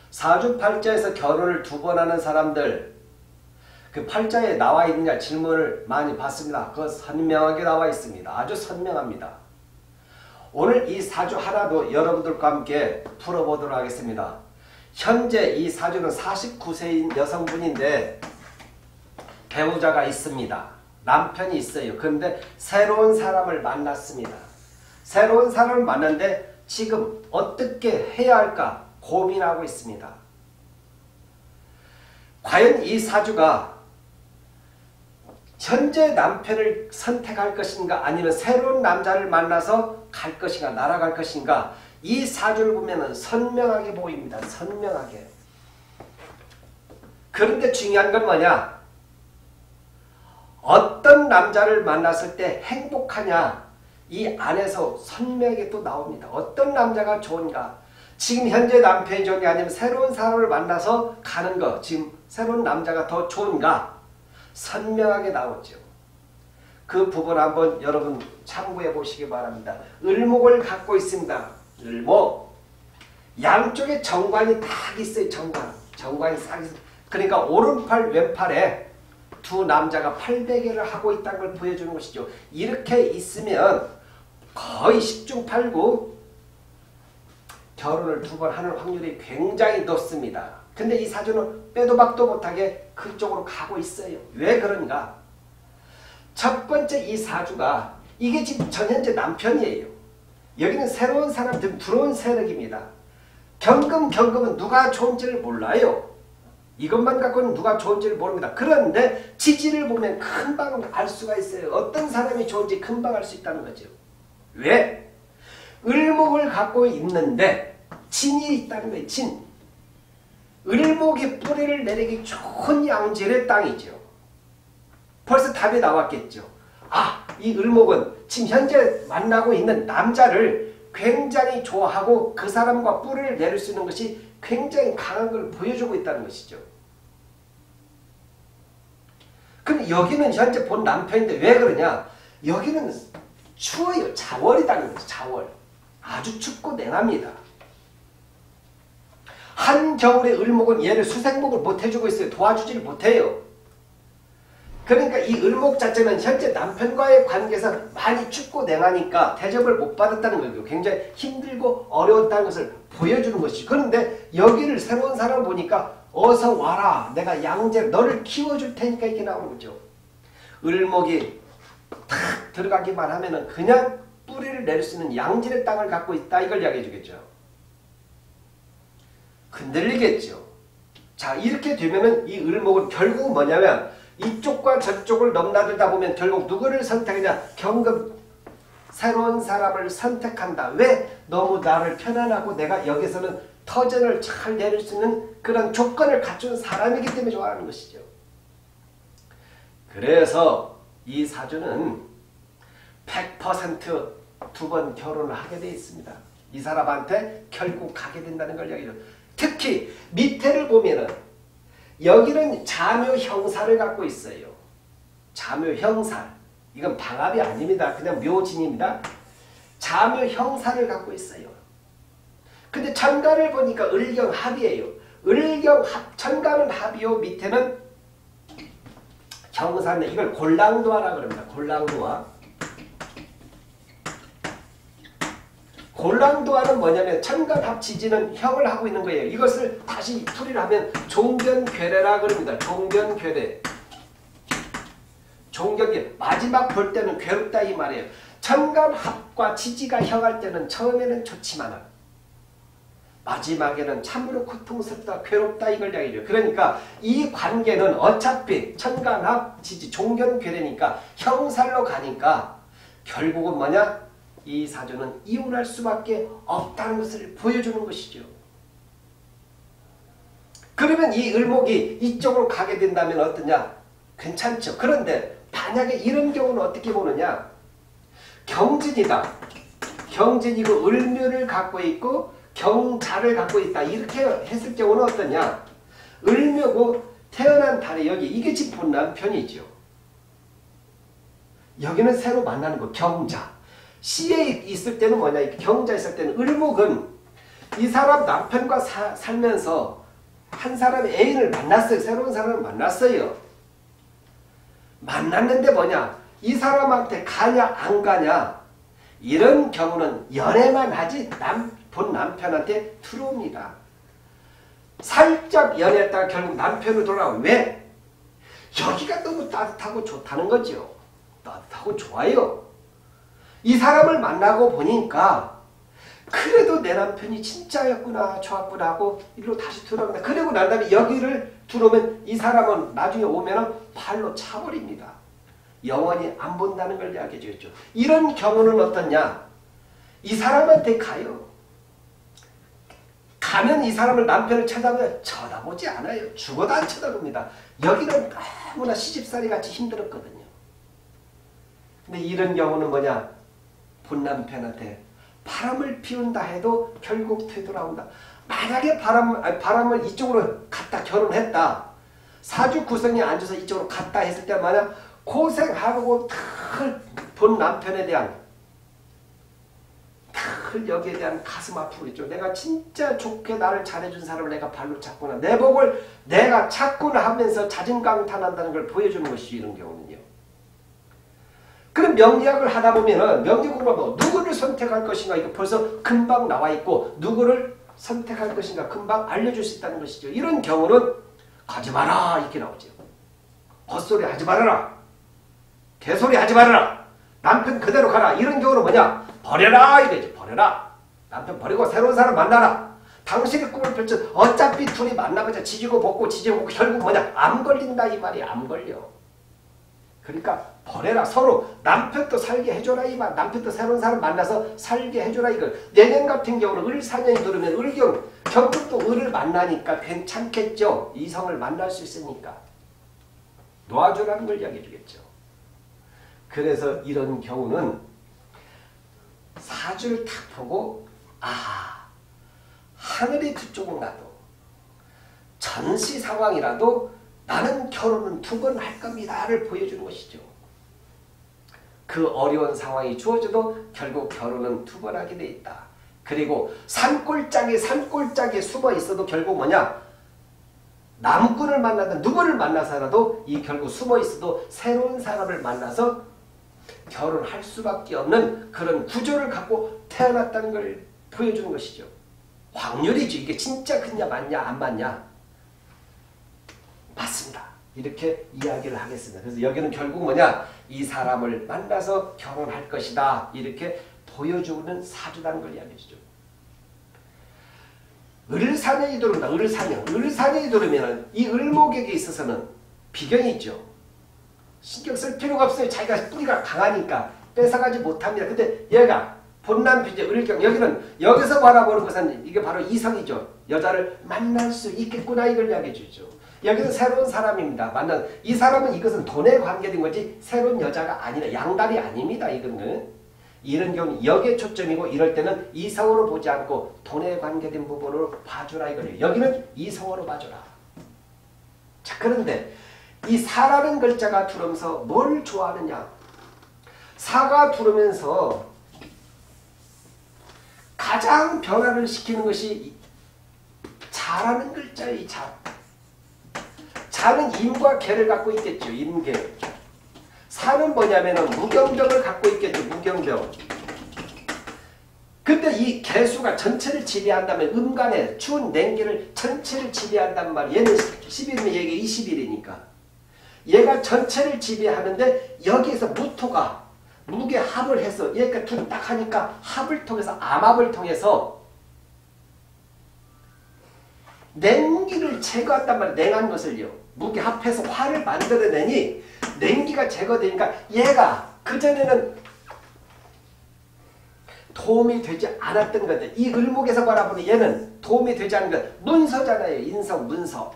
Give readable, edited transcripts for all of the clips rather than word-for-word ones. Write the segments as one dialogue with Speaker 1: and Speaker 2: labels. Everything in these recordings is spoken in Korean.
Speaker 1: 사주팔자에서 결혼을 2번 하는 사람들, 그 팔자에 나와 있느냐 질문을 많이 받습니다. 그거 선명하게 나와 있습니다. 아주 선명합니다. 오늘 이 사주 하나도 여러분들과 함께 풀어보도록 하겠습니다. 현재 이 사주는 49세인 여성분인데 배우자가 있습니다. 남편이 있어요. 그런데 새로운 사람을 만났습니다. 새로운 사람을 만났는데 지금 어떻게 해야 할까 고민하고 있습니다. 과연 이 사주가 현재 남편을 선택할 것인가 아니면 새로운 남자를 만나서 갈 것인가 날아갈 것인가 이 사주를 보면 선명하게 보입니다. 선명하게. 그런데 중요한 건 뭐냐? 어떤 남자를 만났을 때 행복하냐 이 안에서 선명하게 또 나옵니다. 어떤 남자가 좋은가? 지금 현재 남편이 좋은가 아니면 새로운 사람을 만나서 가는 거 지금 새로운 남자가 더 좋은가? 선명하게 나오죠. 그 부분 한번 여러분 참고해 보시기 바랍니다. 을목을 갖고 있습니다. 을목. 양쪽에 정관이 딱 있어요. 정관이 싹 있어요. 그러니까 오른팔 왼팔에 두 남자가 팔베개를 하고 있다는 걸 보여주는 것이죠. 이렇게 있으면 거의 10중 8구 결혼을 2번 하는 확률이 굉장히 높습니다. 근데 이 사주는 빼도 박도 못하게 그쪽으로 가고 있어요. 왜 그런가? 첫 번째 이 사주가 이게 지금 전현재 남편이에요. 여기는 새로운 사람들 들어온 세력입니다. 경금은 누가 좋은지를 몰라요. 이것만 갖고는 누가 좋은지를 모릅니다. 그런데 지지를 보면 금방 알 수가 있어요. 어떤 사람이 좋은지 금방 알 수 있다는 거죠. 왜? 을목을 갖고 있는데 진이 있다는 거예요. 진. 을목이 뿌리를 내리기 좋은 양질의 땅이죠. 벌써 답이 나왔겠죠. 아, 이 을목은 지금 현재 만나고 있는 남자를 굉장히 좋아하고 그 사람과 뿌리를 내릴 수 있는 것이 굉장히 강한 걸 보여주고 있다는 것이죠. 근데 여기는 현재 본 남편인데 왜 그러냐? 여기는 추워요. 자월이라는 거죠. 자월. 아주 춥고 냉합니다. 한겨울에 을목은 얘를 수생목을 못 해주고 있어요. 도와주지를 못해요. 그러니까 이 을목 자체는 현재 남편과의 관계에서 많이 춥고 냉하니까 대접을 못 받았다는 거예요. 굉장히 힘들고 어려웠다는 것을 보여주는 것이죠. 그런데 여기를 새로운 사람 보니까 어서 와라. 내가 양재 너를 키워줄 테니까 이렇게 나오는 거죠. 을목이 탁 들어가기만 하면은 그냥 뿌리를 내릴 수 있는 양질의 땅을 갖고 있다. 이걸 이야기해 주겠죠. 흔들리겠죠. 자, 이렇게 되면은 이 을목은 결국 뭐냐면 이쪽과 저쪽을 넘나들다 보면 결국 누구를 선택하냐? 경금 새로운 사람을 선택한다. 왜? 너무 나를 편안하고 내가 여기서는 터전을 잘 내릴 수 있는 그런 조건을 갖춘 사람이기 때문에 좋아하는 것이죠. 그래서 이 사주는 100% 2번 결혼을 하게 되어 있습니다. 이 사람한테 결국 가게 된다는 걸 이야기해요. 특히 밑에를 보면은 여기는 자묘 형사를 갖고 있어요. 자묘 형사. 이건 방합이 아닙니다. 그냥 묘진입니다. 자묘 형사를 갖고 있어요. 근데 천간을 보니까 을경 합이에요. 을경 합, 천간은 합이요. 밑에는 형사인데 이걸 골랑도화라 그럽니다. 골랑도화. 골랑도화는 뭐냐면 천간합 지지는 형을 하고 있는 거예요. 이것을 다시 풀이를 하면 종견괴례라 그럽니다. 종견괴례. 종견괴. 마지막 볼 때는 괴롭다 이 말이에요. 천간합과 지지가 형할 때는 처음에는 좋지만 마지막에는 참으로 고통스럽다 괴롭다 이걸 이야기해요. 그러니까 이 관계는 어차피 천간합 지지 종견괴례니까 형살로 가니까 결국은 뭐냐? 이 사주는 이혼할 수밖에 없다는 것을 보여주는 것이죠. 그러면 이 을목이 이쪽으로 가게 된다면 어떠냐? 괜찮죠. 그런데 만약에 이런 경우는 어떻게 보느냐? 경진이다. 경진이고 을묘를 갖고 있고 경자를 갖고 있다. 이렇게 했을 경우는 어떠냐? 을묘고 태어난 달에 여기 이게 지금 본 남편이죠. 여기는 새로 만나는 거 경자. 시에 있을 때는 뭐냐? 경자에 있을 때는 을목은 이 사람 남편과 살면서 한 사람의 애인을 만났어요. 새로운 사람을 만났어요. 만났는데 뭐냐? 이 사람한테 가냐 안 가냐? 이런 경우는 연애만 하지 본 남편한테 들어옵니다. 살짝 연애했다가 결국 남편으로 돌아와. 왜? 여기가 너무 따뜻하고 좋다는 거죠. 따뜻하고 좋아요. 이 사람을 만나고 보니까 그래도 내 남편이 진짜였구나, 좋았구나 하고 일로 다시 들어옵니다. 그리고 난 다음에 여기를 들어오면 이 사람은 나중에 오면 발로 차버립니다. 영원히 안 본다는 걸 이야기해 주죠. 이런 경우는 어떠냐? 이 사람한테 가요. 가면 이 사람을 남편을 쳐다보지 않아요. 죽어도 안 쳐다봅니다. 여기는 너무나 시집살이 같이 힘들었거든요. 근데 이런 경우는 뭐냐? 본 남편한테 바람을 피운다 해도 결국 되돌아온다. 만약에 바람을 이쪽으로 갖다 결혼했다. 사주구성에 앉아서 이쪽으로 갔다 했을 때 만약 고생하고 본 남편에 대한 여기에 대한 가슴 아프겠죠. 내가 진짜 좋게 나를 잘해준 사람을 내가 발로 찼구나. 내 복을 내가 찾구나 하면서 자진강탄한다는 걸 보여주는 것이죠. 이런 경우는요. 그럼 명리학을 하다 보면은 명리공부하면 누구를 선택할 것인가 이거 벌써 금방 나와 있고 누구를 선택할 것인가 금방 알려줄 수 있다는 것이죠. 이런 경우는 가지 마라 이렇게 나오죠. 헛소리 하지 말아라. 개소리 하지 말아라. 남편 그대로 가라. 이런 경우는 뭐냐? 버려라 이거죠. 버려라. 남편 버리고 새로운 사람 만나라. 당신의 꿈을 펼쳐 어차피 둘이 만나보자. 지지고 볶고 지지고 볶고 결국 뭐냐? 암 걸린다 이 말이 암 걸려. 그러니까 버려라. 서로 남편도 살게 해줘라 이 말. 남편도 새로운 사람 만나서 살게 해줘라 이거. 내년 같은 경우는 을사년이 들으면 을경 경금도 을을 만나니까 괜찮겠죠. 이성을 만날 수 있으니까. 놓아주라는 걸 이야기해 주겠죠. 그래서 이런 경우는 사주를 탁 보고 하늘이 두 쪽은 나도 전시 상황이라도 나는 결혼은 2번 할 겁니다를 보여주는 것이죠. 그 어려운 상황이 주어져도 결국 결혼은 2번 하게 돼 있다. 그리고 산골짜기에 숨어 있어도 결국 뭐냐? 남꾼을 만나든 누구를 만나서라도 이 결국 숨어 있어도 새로운 사람을 만나서 결혼할 수밖에 없는 그런 구조를 갖고 태어났다는 걸 보여주는 것이죠. 확률이죠. 이게 진짜 그냐 맞냐 안 맞냐. 맞습니다. 이렇게 이야기를 하겠습니다. 그래서 여기는 결국 뭐냐? 이 사람을 만나서 결혼할 것이다. 이렇게 보여주는 사주라는 걸 이야기해 주죠. 을사년이 들어온다. 을사년이 들어오면 이 을목에게 있어서는 비경이 있죠. 신경 쓸 필요가 없어요. 자기가 뿌리가 강하니까 뺏어가지 못합니다. 근데 얘가 본남편이죠. 을경. 여기는 여기서 바라보는 것은 이게 바로 이성이죠. 여자를 만날 수 있겠구나 이걸 이야기해 주죠. 여기는 새로운 사람입니다. 이 사람은 이것은 돈에 관계된 거지 새로운 여자가 아니라 양다리 아닙니다. 이거는. 이런 경우는 역에 초점이고 이럴 때는 이성으로 보지 않고 돈에 관계된 부분으로 봐주라 이거예요. 여기는 이성으로 봐주라. 자, 그런데 이 사라는 글자가 들어오면서 뭘 좋아하느냐? 사가 들어오면서 가장 변화를 시키는 것이 자라는 글자예요. 이 자. 자는 임과 개를 갖고 있겠죠. 임계. 사는 뭐냐면은 무경병을 갖고 있겠죠. 무경병. 근데 이 개수가 전체를 지배한다면 음간에 추운 냉기를 전체를 지배한단 말이에요. 얘는 10일이면 얘가 20일이니까. 얘가 전체를 지배하는데 여기에서 무토가 무게 합을 해서 얘가 둘 딱 하니까 합을 통해서 암합을 통해서 냉기를 제거한단 말이에요. 냉한 것을요. 무게 합해서 화를 만들어내니 냉기가 제거되니까 얘가 그전에는 도움이 되지 않았던 건데 이 을목에서 바라보니 얘는 도움이 되지 않은 것. 문서잖아요. 인성 문서.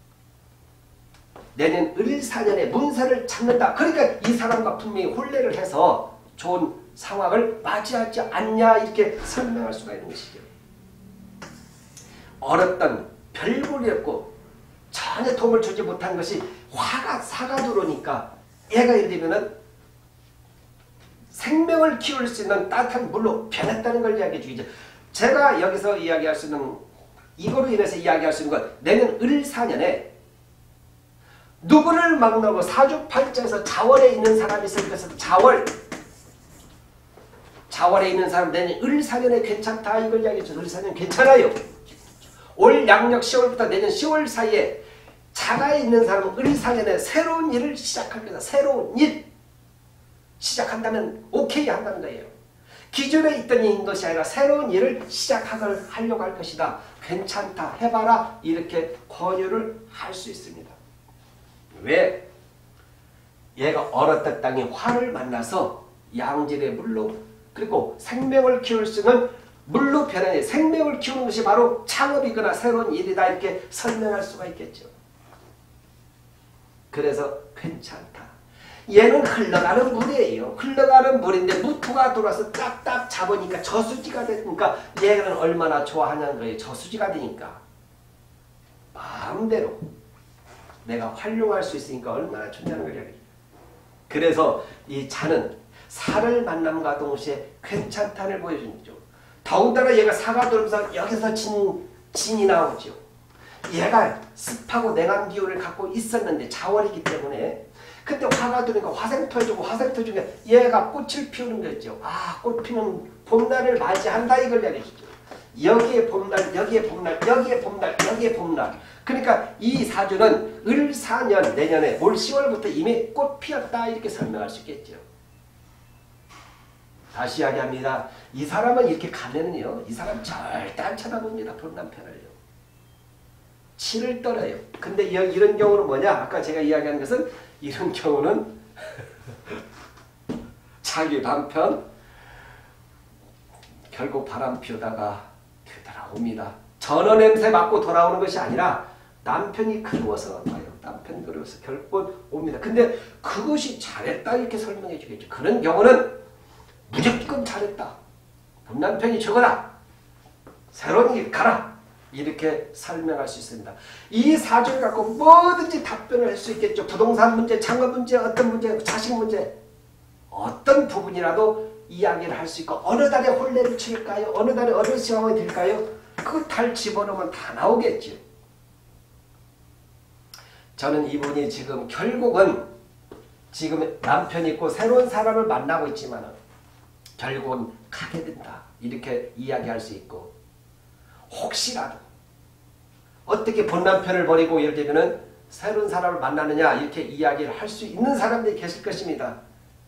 Speaker 1: 내년 을사년에 문서를 찾는다. 그러니까 이 사람과 분명히 혼례를 해서 좋은 상황을 맞이하지 않냐 이렇게 설명할 수가 있는 것이죠. 어렸던 별볼이었고 전혀 도움을 주지 못한 것이 사가 들어오니까 얘가 예를 들면은 생명을 키울 수 있는 따뜻한 물로 변했다는 걸 이야기해 주겠죠. 제가 여기서 이야기할 수 있는 이거로 인해서 이야기할 수 있는 건 내년 을사년에 누구를 만나고 사주팔자에서 자월에 있는 사람이 있을 것은 자월에 있는 사람 내년 을사년에 괜찮다 이걸 이야기했죠. 을사년 괜찮아요. 올 양력 10월부터 내년 10월 사이에 자가에 있는 사람은 을사년에 새로운 일을 시작합니다. 새로운 일 시작한다면 오케이 한다는 거예요. 기존에 있던 일인 것이 아니라 새로운 일을 시작하려고 할 것이다. 괜찮다 해봐라 이렇게 권유를 할 수 있습니다. 왜? 얘가 얼었던 땅에 화를 만나서 양질의 물로 그리고 생명을 키울 수 있는 물로 변해 생명을 키우는 것이 바로 창업이거나 새로운 일이다 이렇게 설명할 수가 있겠죠. 그래서 괜찮다. 얘는 흘러가는 물이에요. 흘러가는 물인데 무토가 들어와서 딱딱 잡으니까 저수지가 되니까 얘는 얼마나 좋아하냐는 거예요. 저수지가 되니까 마음대로 내가 활용할 수 있으니까 얼마나 좋냐는 거예요. 그래서 이 자는 사를 만남과 동시에 괜찮다를 보여주는 거죠. 더군다나 얘가 사가 들어오면서 여기서 진이 나오죠. 얘가 습하고 냉한 기운을 갖고 있었는데 자월이기 때문에 그때 화가 들으니까 화생토해주고 화생토 중에 얘가 꽃을 피우는 거죠. 아, 꽃 피는 봄날을 맞이한다 이걸 이야기해주죠. 여기에 봄날, 여기에 봄날, 여기에 봄날, 여기에 봄날. 그러니까 이 사주는 을사년 내년에 올 10월부터 이미 꽃 피었다 이렇게 설명할 수 있겠죠. 다시 이야기합니다. 이 사람은 이렇게 가면은요. 이 사람 절대 안 쳐다봅니다. 본 남편을요. 치를 떨어요. 근데 이런 경우는 뭐냐? 아까 제가 이야기한 것은 이런 경우는 자기 남편 결국 바람 피우다가 되돌아옵니다. 전어 냄새 맡고 돌아오는 것이 아니라 남편이 그리워서 와요. 남편 그리워서 결국 옵니다. 근데 그것이 잘했다 이렇게 설명해 주겠죠. 그런 경우는 무조건 잘했다. 본 남편이 저거다. 새로운 길 가라. 이렇게 설명할 수 있습니다. 이 사주를 갖고 뭐든지 답변을 할 수 있겠죠. 부동산 문제, 창업 문제, 어떤 문제, 자식 문제 어떤 부분이라도 이야기를 할 수 있고 어느 달에 혼례를 칠까요? 어느 달에 어느 상황이 될까요? 그 달 집어넣으면 다 나오겠죠. 저는 이분이 지금 결국은 지금 남편이 있고 새로운 사람을 만나고 있지만 결국은 가게 된다. 이렇게 이야기할 수 있고 혹시라도 어떻게 본 남편을 버리고 예를 들면 새로운 사람을 만나느냐 이렇게 이야기를 할 수 있는 사람들이 계실 것입니다.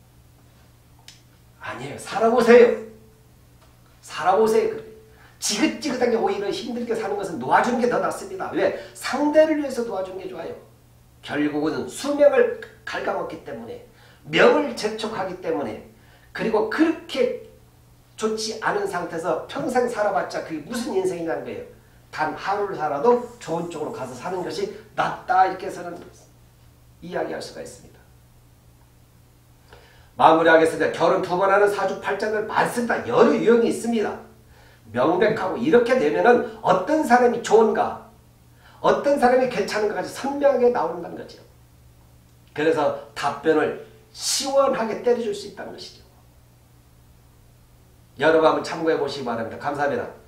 Speaker 1: 아니에요. 살아보세요. 살아보세요. 지긋지긋하게 오히려 힘들게 사는 것은 놓아주는 게 더 낫습니다. 왜? 상대를 위해서 놓아주는 게 좋아요. 결국은 수명을 갉아먹기 때문에 명을 재촉하기 때문에 그리고 그렇게 좋지 않은 상태에서 평생 살아봤자 그게 무슨 인생이라는 거예요. 단 하루를 살아도 좋은 쪽으로 가서 사는 것이 낫다 이렇게 해서는 이야기할 수가 있습니다. 마무리하겠습니다. 결혼 2번 하는 사주팔자들 많습니다. 여러 유형이 있습니다. 명백하고 이렇게 되면은 어떤 사람이 좋은가 어떤 사람이 괜찮은가까지 선명하게 나온다는 거죠. 그래서 답변을 시원하게 때려줄 수 있다는 것이죠. 여러분 한번 참고해 보시기 바랍니다. 감사합니다.